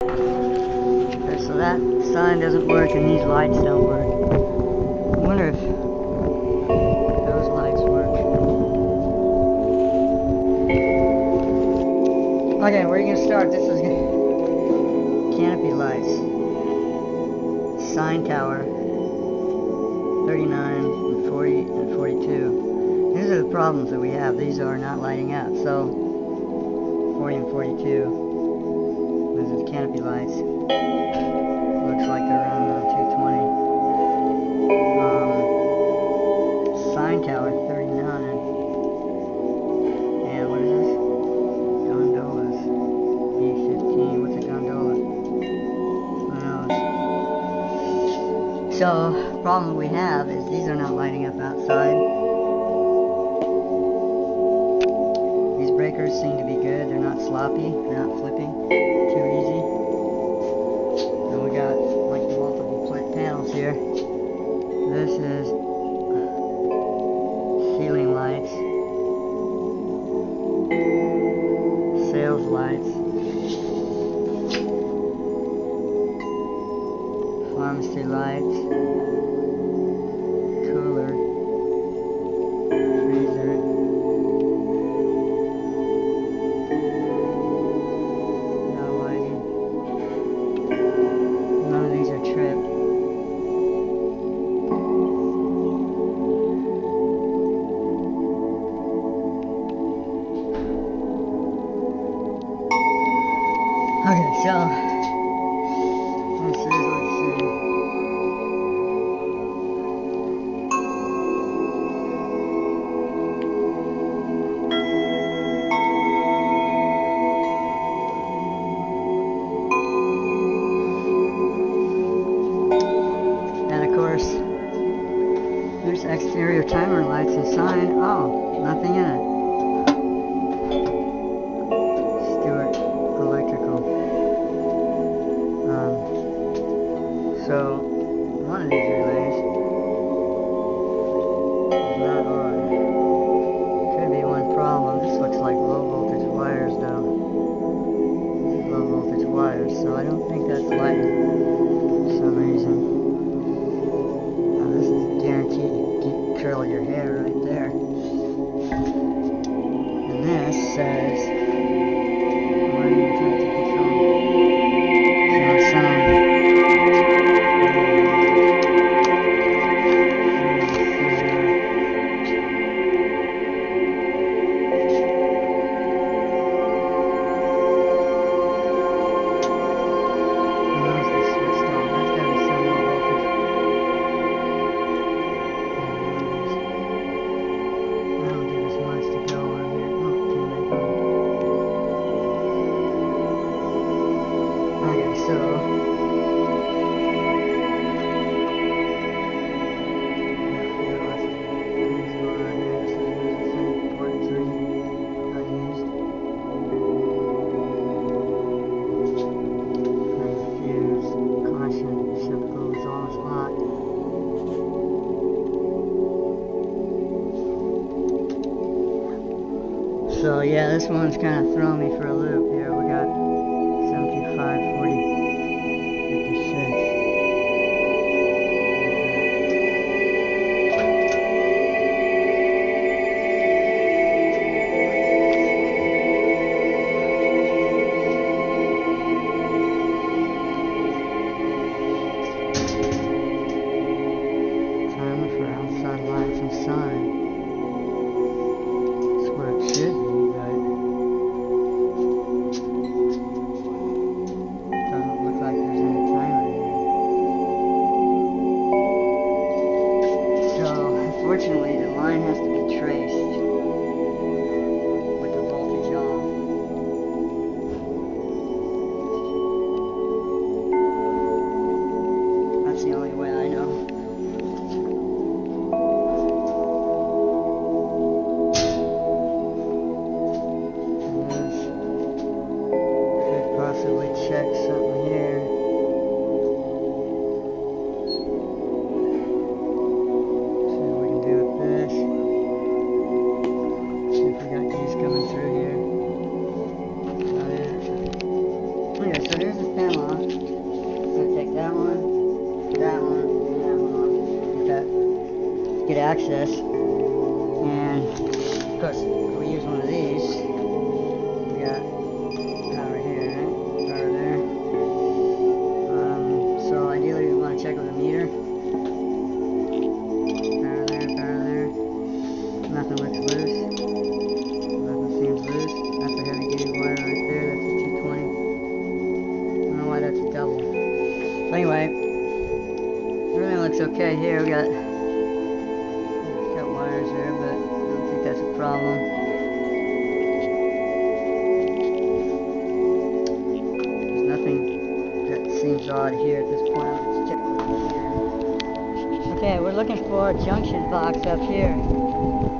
Okay, so that sign doesn't work and these lights don't work. I wonder if those lights work. Okay, where are you going to start? This is canopy lights. Sign tower. 39 and 40 and 42. These are the problems that we have. These are not lighting up. So 40 and 42. Those are the canopy lights. Looks like they're running on 220. Sign tower 39. And what is this? Gondolas. B15. What's a gondola? Who knows? So, problem we have is these are not lighting up outside. These breakers seem to be good. They're not sloppy. They're not flipping too easy. And we got like multiple plate panels here. This is ceiling lights, sales lights, pharmacy lights, cooler, freezer, no lighting. None of these are tripped. Okay, so let's see. And of course, there's exterior timer lights and sign. Oh, nothing in it. Stewart Electrical. So one of these relays is not on. Could be one problem. This looks like low voltage wires though. This is low voltage wires, so I don't think that's lighting for some reason. Now this is guaranteed to curl your hair right there. And this says lighting temperature control. No sound. So yeah, this one's kind of throwing me for a loop here. We got 75, 40, 56. Timer for outside lights and sign. That's where it should be, right? them off. I'm gonna take that one, and that one off. Get access. And of course, if we use one of these, we got power here, right? Power there. So ideally we want to check with a meter. Power there. Nothing looks loose. Nothing seems loose. That's a heavy gauge wire right there. That's a 220. I don't know why that's a double. So anyway, everything looks okay here. We got wires there, but I don't think that's a problem. There's nothing that seems odd here at this point. Let's check with the meter. Okay, we're looking for a junction box up here.